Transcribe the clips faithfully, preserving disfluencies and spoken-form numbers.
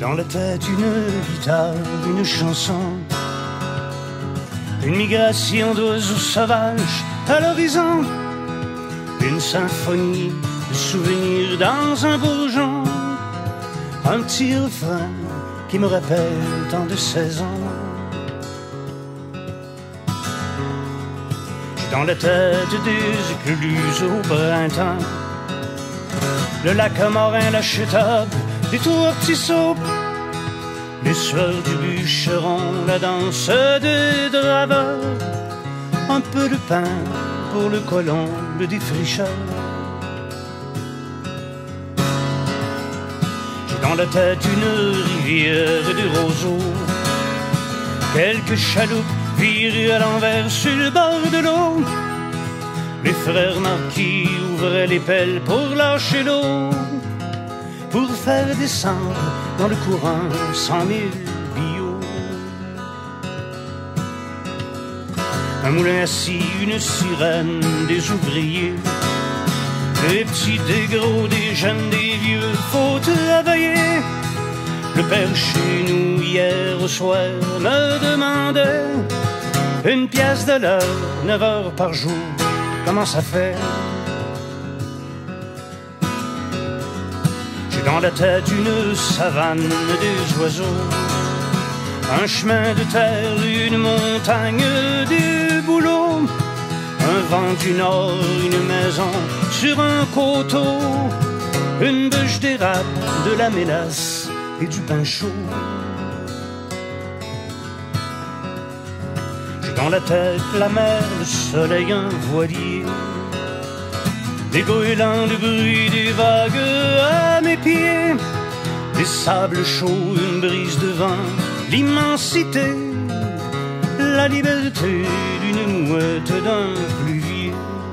Dans la tête une guitare, une chanson, une migration d'oiseaux sauvages à l'horizon, une symphonie de souvenirs dans un bourgeon, un petit refrain qui me rappelle tant de saisons. J'ai dans la tête des écluses au printemps, le lac à Morin, la chutable, des tours petits sauts, les sueurs du bûcheron, la danse des draveurs, un peu de pain pour le colon, le défricheur. J'ai dans la tête une rivière de roseaux, quelques chaloupes virées à l'envers sur le bord de l'eau. Les frères Marquis ouvraient les pelles pour lâcher l'eau, pour faire descendre dans le courant cent mille billots. Un moulin assis, une sirène, des ouvriers, des petits, des gros, des jeunes, des vieux, faut travailler. Le père chez nous hier au soir me demandait une pièce de l'heure, neuf heures par jour, comment ça fait? J'ai dans la tête une savane des oiseaux, un chemin de terre, une montagne, des bouleaux, un vent du nord, une maison sur un coteau, une bûche d'érable, de la mélasse et du pain chaud. J'ai dans la tête la mer, le soleil, un voilier, des goélands, le bruit des vagues à mes pieds, des sables chauds, une brise de vent, l'immensité, la liberté d'une mouette, d'un pluvier.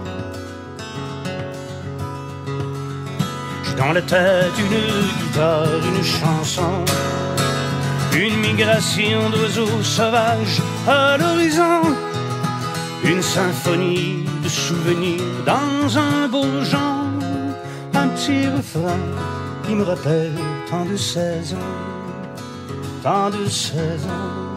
J'ai dans la tête une guitare, une chanson, une migration d'oiseaux sauvages à l'horizon, une symphonie de souvenirs dans un bourgeon, un petit refrain qui me rappelle tant de saisons, tant de saisons.